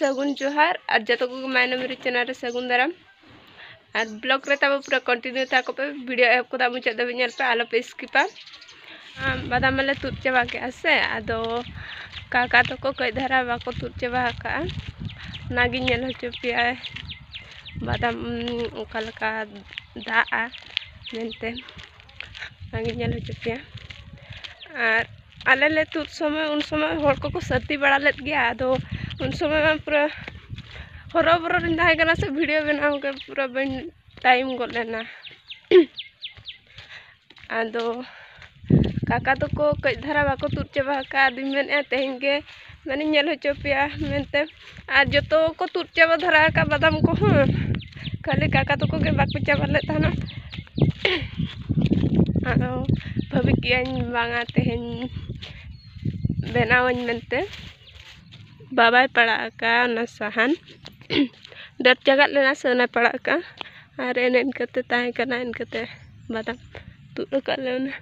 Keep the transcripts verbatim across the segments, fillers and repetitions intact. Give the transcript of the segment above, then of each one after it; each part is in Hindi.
सगुन जोहार और जो को मायने मेरे चैनल रे सगुन दाराम और ब्लॉग रे तब पूरा कंटिन्यू था को पे वीडियो एप को मुचाद दे नेल पे आलो पे स्किपा बादाम माले तुद चाबा के आसे आदो काका तो को कई धारा बाको तुद चाबा का नागी नेल हो चुपिया बादाम ओकालका दा मेनते नागी नेल हो चुपिया और आले ले तुद समय उन समय होर को को सर्दी बड़ा लेत गया आदो उन समय में पूरा हरोबरो रहा से वीडियो बनाओ के पूरा बन टाइम गो लेना आदो काका तो को कई धारा बाको तुद चाबा का आदि मेने तेहें के मैंने नेल हो चुपिया मेनते और जो तो को तुद चाबा धरा का बादाम को हूँ खाली काका तो को के बाको चाबा ले था ना आदो भाभी किया बांगा तेहें बनावኝ मेनते बाबाई पड़ा का ना सहन डर जगत लेना सना पड़ा का और एन इनकते ताहे कना इनकते बादाम तुद का लेना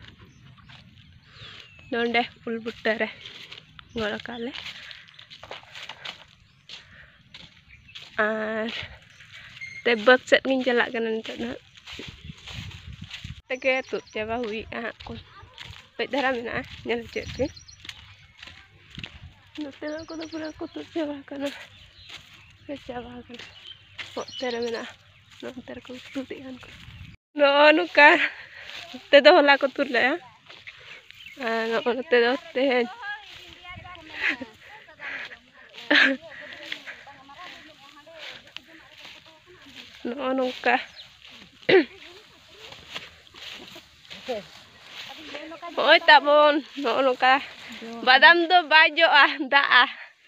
नोंडे उल बुट्टा रे गोड़ काले और ते बक सेट गिन चला कना नित ना तके तुद चाबा हुई आ को पे धारा मेना नेल चेक के नोते को तो पूरा को तुद चाबा कना पे चाबा कना होते रे मेना नोते को तुद यान को नो नुका ते दो होला को तुद ले आ नोते दो ते नो नुका ओय ताबोन नो नुका बादाम दो बाजो आ दा आ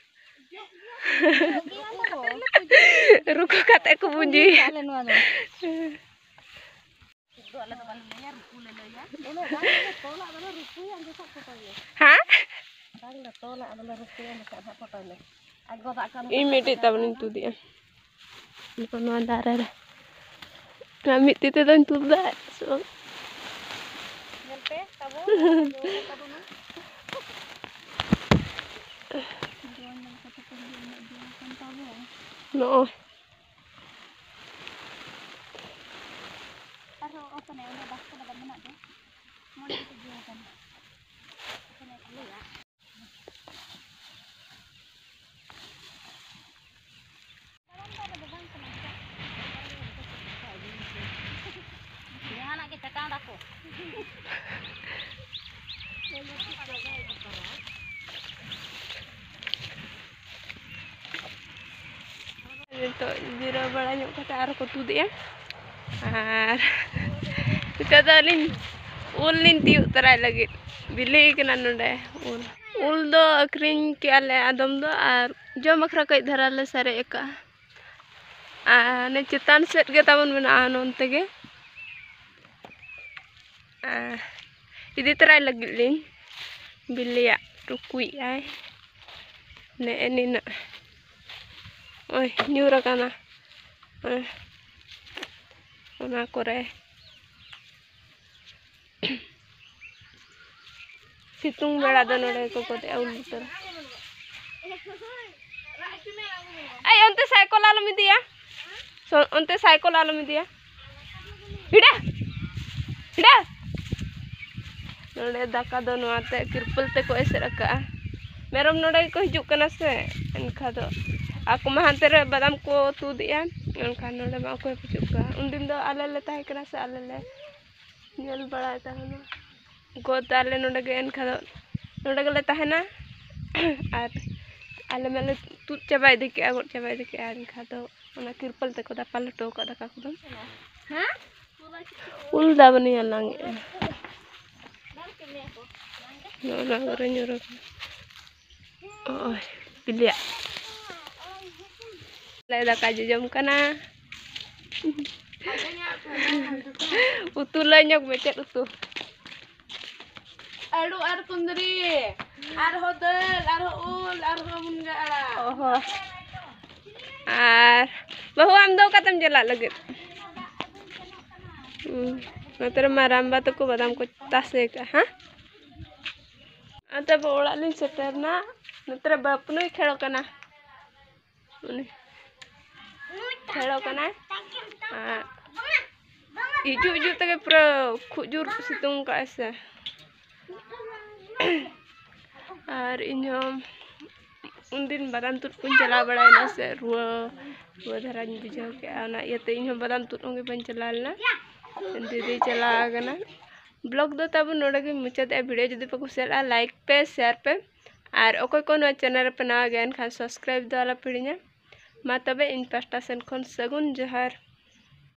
रुको कते को बुंजी हाँ इमिटे तबन तू दिया नो दारे रे kami tite don tuda so no तो जीरो बड़ा ᱧᱚᱜ ᱠᱟᱛᱮ ᱟᱨ ᱠᱚ ᱛᱩᱫᱮᱜᱼᱟ ᱟᱨ ᱱᱤᱛᱚᱜ ᱫᱚ ᱟᱹᱞᱤᱧ ᱩᱞ ᱞᱤᱧ ᱛᱤᱭᱳᱜ ᱛᱚᱨᱟᱭ ᱞᱟᱹᱜᱤᱫ ᱵᱤᱞᱤ ᱠᱟᱱᱟ ᱱᱚᱰᱮ ᱩᱞ ᱩᱞ ᱫᱚ ᱟᱹᱠᱷᱨᱤᱧ ᱠᱮᱜᱼᱟ ᱞᱮ ᱟᱫᱚᱢ ᱫᱚ ᱟᱨ ᱡᱚᱢ ᱟᱠᱷᱨᱟ ᱠᱟᱹᱡ ᱫᱷᱟᱨᱟ ᱞᱮ ᱥᱟᱨᱮᱡ ᱟᱠᱟᱜᱼᱟ ᱟᱨ ᱚᱱᱮ ᱪᱮᱛᱟᱱ ᱥᱮᱫ ᱜᱮ ᱛᱟᱵᱚᱱ ᱢᱮᱱᱟᱜᱼᱟ ᱱᱚᱱᱛᱮ ᱜᱮ ᱟᱨ ᱤᱫᱤ ᱛᱚᱨᱟᱭ ᱞᱟᱹᱜᱤᱫ ᱞᱤᱧ ᱵᱤᱞᱤᱭᱟᱜ ᱴᱩᱠᱩᱡᱼᱟᱭ ᱱᱮᱜᱼᱮ ᱱᱤᱱᱟᱹᱜ ओय न्यूर काना ओना करे सितुंग बेड़ा दो नोडे को कोते उल तर ay onte साइकिल आलो मी दिया सो onte साइकिल आलो मी दिया हिडा हिडा नोडे दाका दो नोते किरपल ते को एसे रखा मेरम नोडे को हिजुक कना से एनखा दो aku mah hantere badam ko tudia enkan node ma ko pujuka undin do alele tahe kana se alele nyel bada tahana god ale node ge enka do node ge le tahena ar ale mele tut chabai dike agot chabai dike enka do ona kirpal te ko da palato ko da ka ko ha ul da bani alang no na gore nyoro oh pilia दा काजू जम कना उतु लanyok becet utu alu ar kundri ar hodel ar ul ar munga ara oh ar bahu am do katam jala lagit नतर माराम बात को बादाम को तासे का हाँ आता बोला नहीं सेटरना नतर बापनो खेलो कना उन्हें खेलो करना हिजू हिजू तक पूरा खुजूर सितुंग का ऐसे और इन उन दिन बादाम तुद को चला बड़ा से रुआ रुआ धरा बुझाव के ये तो इन बादाम तुद होंगे बन चला लेना दीदी चला गना ब्लॉग दो तब नोड़े मुचाद वीडियो जुदी पे कुछ लाइक पे शेयर पे और अकोय को चैनल पे नवा गया खान सब्सक्राइब दो आला पीड़िया मा तबे इन पास्टा सेन खन सगुन जोहार।